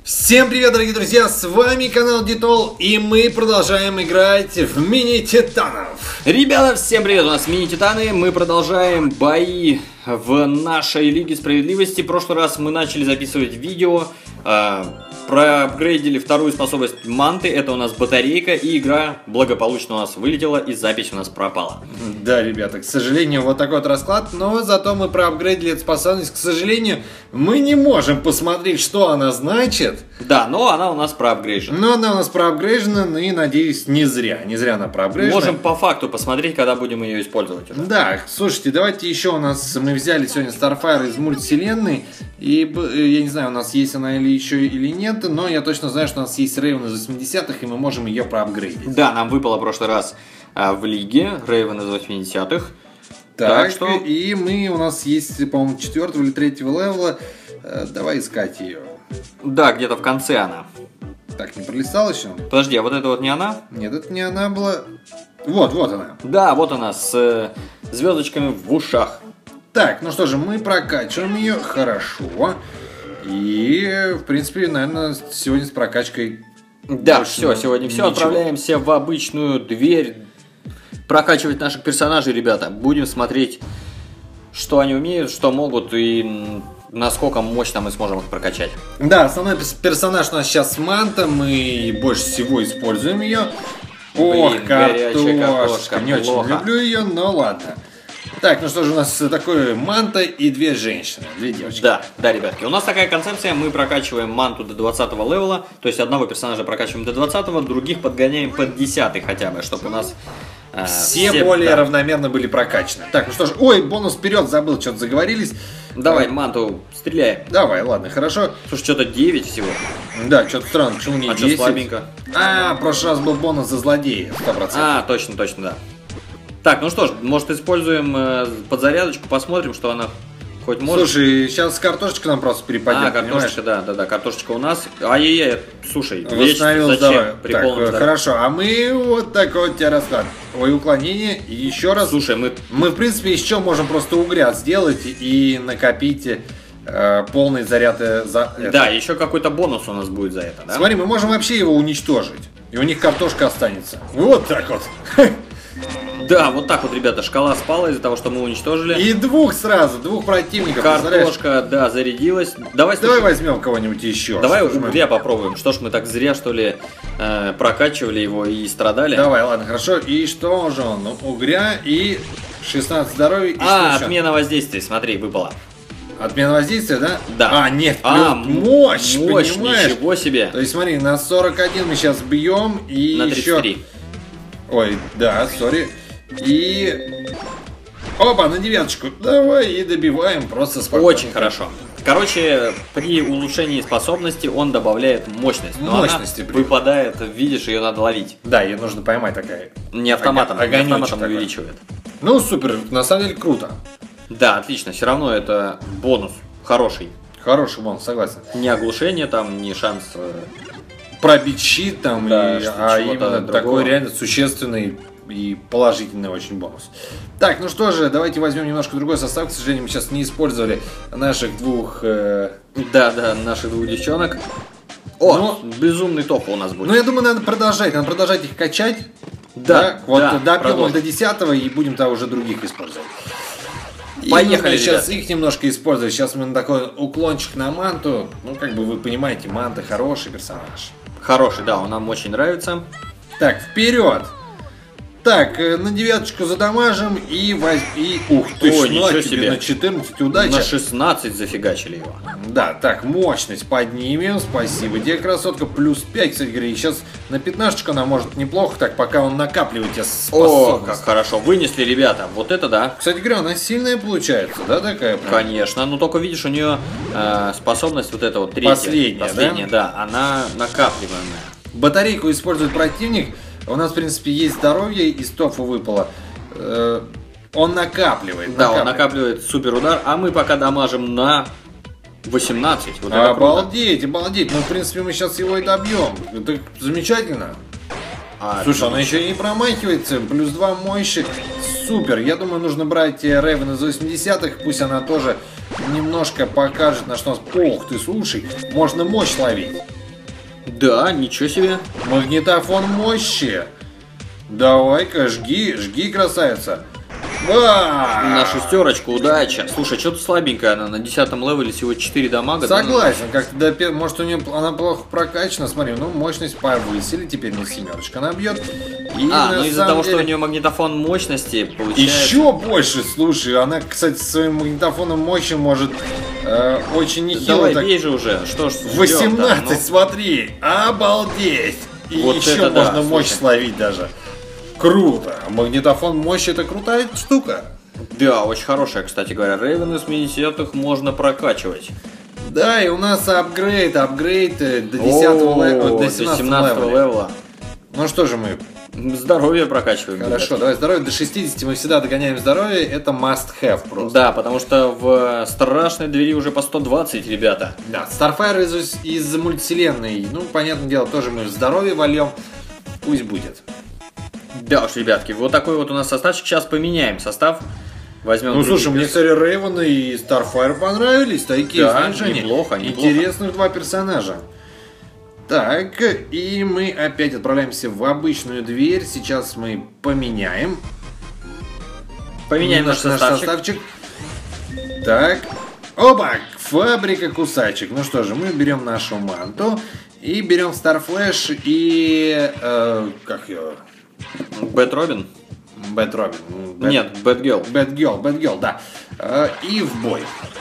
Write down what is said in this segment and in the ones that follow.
Всем привет, дорогие друзья, с вами канал Ditol, и мы продолжаем играть в мини-титанов. Ребята, всем привет, у нас мини-титаны, мы продолжаем бои в нашей Лиге Справедливости. В прошлый раз мы начали записывать видео, проапгрейдили вторую способность манты, это у нас батарейка, и игра благополучно у нас вылетела, и запись у нас пропала. Да, ребята, к сожалению, вот такой вот расклад, но зато мы проапгрейдили эту способность. К сожалению, мы не можем посмотреть, что она значит. Да, но она у нас проапгрейжена. Но она у нас проапгрейжена, ну и, надеюсь, не зря. Не зря она проапгрейжена. Можем по факту посмотреть, когда будем ее использовать уже. Да, слушайте, давайте еще у нас, мы взяли сегодня Starfire из мультивселенной, и я не знаю, у нас есть она или еще или нет, но я точно знаю, что у нас есть Рейвен из 80-х, и мы можем ее проапгрейдить. Да, нам выпало в прошлый раз в Лиге Рейвен из 80-х. Так что... И у нас есть, по-моему, 4-го или 3-го левела. Давай искать ее. Да, где-то в конце она. Так, не пролистал еще? Подожди, а вот это вот не она? Нет, это не она была. Вот она. Да, вот она, с звездочками в ушах. Так, ну что же, мы прокачиваем ее хорошо. И, в принципе, наверное, сегодня с прокачкой... Да, все, сегодня все. Отправляемся в обычную дверь. Прокачивать наших персонажей, ребята. Будем смотреть, что они умеют, что могут и насколько мощно мы сможем их прокачать. Да, основной персонаж у нас сейчас Манта. Мы больше всего используем ее. Ох, картошка. Не очень люблю ее, но ладно. Так, ну что же, у нас такое Манта и две женщины, две девочки. Да, ребятки, у нас такая концепция, мы прокачиваем Манту до 20-го левела, то есть одного персонажа прокачиваем до 20-го, других подгоняем под 10-й хотя бы, чтобы у нас... Все более равномерно были прокачаны. Так, ну что ж, ой, бонус вперед, забыл, что-то заговорились. Давай, Манту, стреляй. Давай, ладно, хорошо. Слушай, что-то 9 всего. Да, что-то странно, почему не 10? А что слабенько? В прошлый раз был бонус за злодея, 100%. Точно, да. Так, ну что ж, может используем подзарядочку, посмотрим, что она хоть может. Слушай, сейчас картошечка нам просто перепадет, картошечка, да, картошечка у нас. Ай-яй-яй, слушай, восстановилась, давай. При полном здоровье. Хорошо, а мы вот такой вот тебе расклад. Ой, уклонение, и еще раз. Слушай, мы в принципе еще можем просто угря сделать и накопить полный заряд за это. Да, еще какой-то бонус у нас будет за это, да? Смотри, мы можем вообще его уничтожить, и у них картошка останется. Вот так вот. Да, вот так вот, ребята, шкала спала из-за того, что мы уничтожили. И двух противников. Картошка, да, зарядилась. Давай возьмем кого-нибудь еще. Давай угря попробуем. Что ж мы так зря, что ли, прокачивали его и страдали? Давай, ладно, хорошо. И что же он? Ну, угря и 16 здоровья. И отмена воздействия, смотри, выпала. Отмена воздействия, да? Да. Нет, мощь, понимаешь? Ничего себе. То есть, смотри, на 41 мы сейчас бьем и на 33. Еще... Ой, да, сори. И... Опа, на 9-очку. Давай и добиваем просто спокойно. Очень хорошо. Короче, при улучшении способности он добавляет мощность. Но мощности она выпадает, видишь, ее надо ловить. Да, ее нужно поймать такая. Не автоматом, автоматом увеличивает. Ну, супер, на самом деле круто. Да, отлично, все равно это бонус хороший. Хороший бонус, согласен. Не оглушение там, не шанс... пробить щит там, да, именно такой реально существенный и положительный очень бонус. Так, ну что же, давайте возьмем немножко другой состав. К сожалению, мы сейчас не использовали наших двух... наших двух девчонок. Безумный топ у нас будет. Ну, я думаю, надо продолжать их качать. Да, вот добьем до 10-го и будем там уже других использовать. Поехали, сейчас их немножко использовать. Сейчас мы на такой уклончик на Манту. Ну, как бы вы понимаете, Манта хороший персонаж. Хороший, да, он нам очень нравится. Так, вперед! Так, на 9-очку задамажим и ух ты, ничего себе. На 14 удачи. На 16 зафигачили его. Да, так, мощность поднимем. Спасибо тебе, красотка. Плюс 5, кстати говоря. И сейчас на 15-очку она может неплохо, так, пока он накапливает тебе способность. О, как хорошо. Вынесли, ребята. Вот это да. Кстати говоря, она сильная получается, да, такая? Прям? Конечно. Но только видишь, у нее способность вот эта вот третья. Последняя, да, она накапливаемая. Батарейку использует противник. У нас, в принципе, есть здоровье, из тофу выпало. Он накапливает. Да, он накапливает супер удар, а мы пока дамажим на 18. Вот обалдеть. Ну, в принципе, мы сейчас его и добьем. Это замечательно. Слушай, она еще и не промахивается. Плюс 2 мощи. Супер. Я думаю, нужно брать Рейвен из 80-х. Пусть она тоже немножко покажет, на что... Ох ты, слушай. Можно мощь ловить. Да, ничего себе. Магнитофон мощи. Давай-ка, жги, красавица. На шестерочку, удача. Слушай, что-то слабенькая она, на 10-м левеле всего 4 дамага. Согласен, как-то может у нее она плохо прокачана, смотри, ну мощность повысили, теперь на семерочка она бьет. Ну из-за того, что у нее магнитофон мощности, получается... Еще больше, слушай, она, кстати, своим магнитофоном мощи может очень нехило. Давай, так... бей же уже, что ж 18, смотри, обалдеть! И вот еще можно мощь словить даже. Круто! Магнитофон мощи — это крутая штука. Да, очень хорошая, кстати говоря. Рейвен с мини-сетах можно прокачивать. Да, и у нас апгрейд до 10-го до 17-го левела. Ну что же мы? Здоровье прокачиваем. Хорошо, ребята. Давай здоровье до 60 мы всегда догоняем здоровье. Это must have просто. Да, потому что в страшной двери уже по 120, ребята. Да, Starfire из мультивселенной. Ну, понятное дело, тоже мы здоровье вольем. Пусть будет. Да уж, ребятки, вот такой вот у нас составчик. Сейчас поменяем состав. Возьмем. Ну слушай, мне, кстати, Рейвен и Starfire понравились. Такие, да, знаешь, неплохо. Интересных два персонажа. Так, и мы опять отправляемся в обычную дверь. Сейчас мы поменяем. Наш составчик. Так. Оба! Фабрика кусачек. Ну что же, мы берем нашу манту. И берем Starflash и... как ее? Бэт Робин? Бэт Робин. Нет, Бэт Гелл. Бэт Гелл, да. И в бой.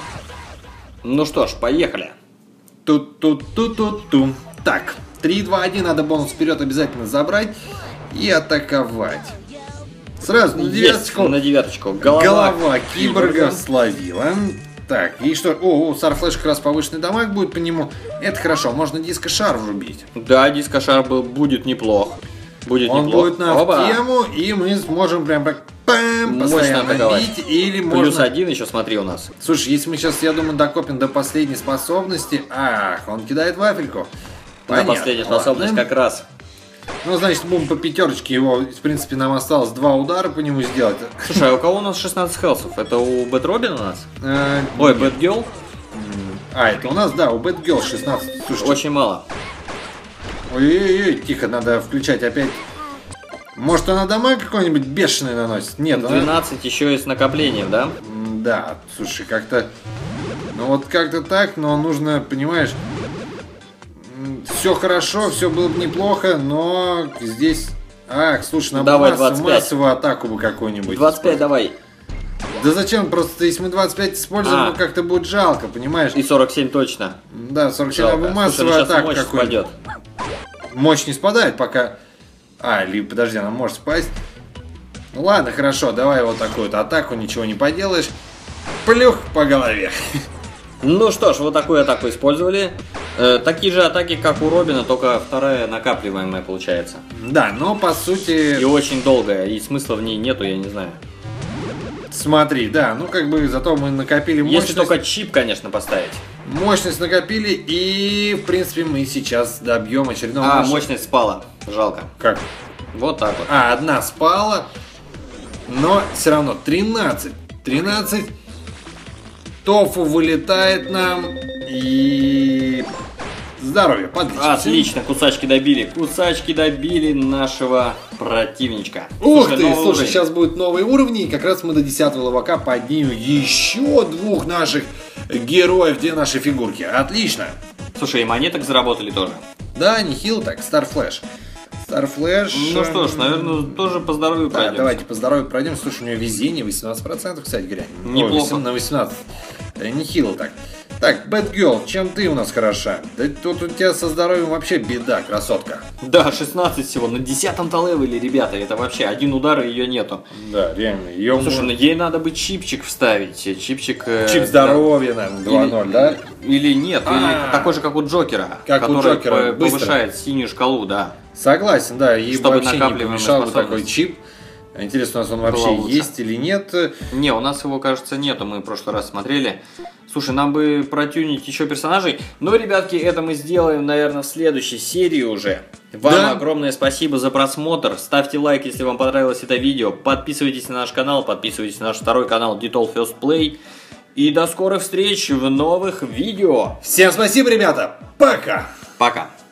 Ну что ж, поехали. Ту-ту-ту-ту-ту. Так, 3, 2, 1, надо бонус вперед обязательно забрать и атаковать. Сразу на девяточку. На девяточку. Голова киборга словила. Так, и что? О, Starflash как раз повышенный дамаг будет по нему. Это хорошо, можно диско-шар врубить. Да, диско-шар будет неплох. Он будет нам в тему, и мы сможем прям так постоянно бить. Или Плюс 1 еще, смотри, у нас. Слушай, если мы сейчас, я думаю, докопим до последней способности. Ах, он кидает вафельку. Понятно. На последнюю способность как раз. Ну, значит, будем по пятерочке его. В принципе, нам осталось 2 удара по нему сделать. Слушай, а у кого у нас 16 хелсов? Это у Бэт Робин у нас? Ой, Бэт Гелл? Это у нас, да, у Бэт Гелл 16. Слушай, очень мало. Ой-ой-ой, тихо, надо включать опять. Может, она дамаг какой-нибудь бешеный наносит? Нет, 12 еще и с накоплением, да? Да, слушай, как-то... Ну вот как-то так, но нужно, понимаешь... Все хорошо, все было бы неплохо, но здесь... Ах, слушай, надо массовую атаку бы какую-нибудь. 25 давай. Да зачем? Просто если мы 25 используем, ну как-то будет жалко, понимаешь? И 47 точно. Да, 47 надо бы массовую атаку какую-нибудь. Мощь не спадает пока... либо, подожди, она может спасть. Ну ладно, хорошо, давай вот такую вот атаку, ничего не поделаешь. Плюх по голове. Ну что ж, вот такую атаку использовали. Такие же атаки, как у Робина, только вторая накапливаемая получается. Да, но по сути... И очень долгая, и смысла в ней нету, я не знаю. Смотри, да, ну как бы зато мы накопили мощность. Если только чип, конечно, поставить. Мощность накопили, и в принципе мы сейчас добьем очередного... мощность спала, жалко. Как? Вот так вот. Одна спала, но все равно 13. 13. Тофу вылетает нам, и... Здоровье, подлично. Отлично, кусачки добили нашего противничка. Ух ты, слушай, сейчас будут новые уровни, и как раз мы до 10-го левака поднимем еще 2 наших героев, где наши фигурки. Отлично. Слушай, и монеток заработали тоже. Да, нехило так, Starflash. Ну что ж, наверное, тоже по здоровью пройдем. Да, давайте по здоровью пройдем. Слушай, у него везение 18%, кстати говоря. Неплохо. На 18. Нехило так. Так, Бэт Гелл, чем ты у нас хороша? Да тут у тебя со здоровьем вообще беда, красотка. Да, 16 всего, на 10-м-то левеле, ребята, это вообще один удар, и ее нету. Да, реально. Слушай, ну ей надо бы чипчик вставить, чип здоровья, наверное, 2.0, да? Или нет, или такой же, как у Джокера, который повышает синюю шкалу, да. Согласен, да, и чтобы вообще не помешал бы такой чип. Интересно, у нас он вообще есть или нет? Не, у нас его, кажется, нету, мы в прошлый раз смотрели. Слушай, нам бы протюнить еще персонажей. Но, ребятки, это мы сделаем, наверное, в следующей серии уже. Вам огромное спасибо за просмотр. Ставьте лайк, если вам понравилось это видео. Подписывайтесь на наш канал, подписывайтесь на наш второй канал Detol First Play. И до скорых встреч в новых видео. Всем спасибо, ребята. Пока. Пока.